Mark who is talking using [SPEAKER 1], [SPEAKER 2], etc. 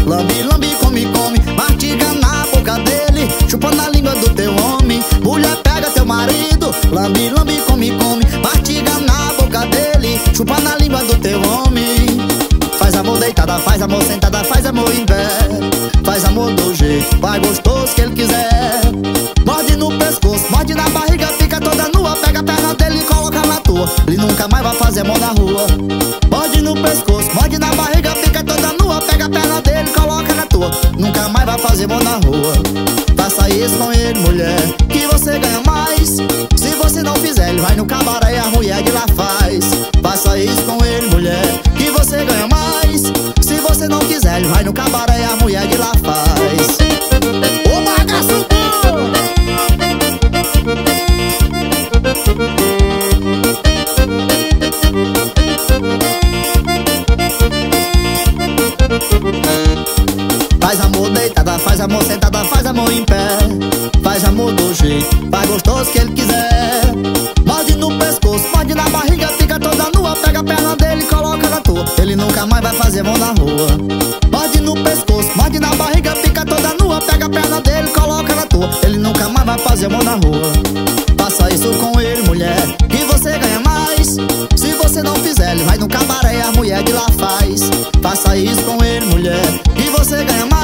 [SPEAKER 1] Lambe, lambe, come, come, mastiga na boca dele, chupa na língua do teu homem. Mulher, pega teu marido, lambe, lambe, come, come, mastiga na boca dele, chupa na língua do teu homem. Faz amor deitada, faz amor sentada, faz amor em pé, faz amor do jeito mais gostoso que ele quiser. Morde no pescoço, morde na barriga, fica toda nua. Pega a perna dele e coloca na tua, ele nunca mais vai fazer amor na rua. Morde no pescoço, morde na barriga, fica toda nua. Pega a perna dele e coloca na tua, nunca mais vai fazer amor na rua. Faça isso com ele, mulher, que você ganha mais. Se você não fizer, ele vai no cabaré e a mulher de lá faz. Faça isso com ele, mulher, que você ganha mais. Se você não quiser, ele vai no cabaré e a mulher de lá faz. Ô bagaço bom! Faz amor deitada, faz amor sentada, faz amor em pé, faz amor do jeito mais gostoso que ele quiser. Morde no pescoço, morde na barriga, fica toda nua. Pega a perna dele e coloca na tua, ele nunca mais vai fazer amor na rua. Morde no pescoço, morde na barriga, fica toda nua. Pega a perna dele e coloca na tua, ele nunca mais vai fazer amor na rua. Faça isso com ele, mulher, que você ganha mais. Se você não fizer, ele vai no cabaré e a mulher de lá faz. Faça isso com ele, mulher, que você ganha mais.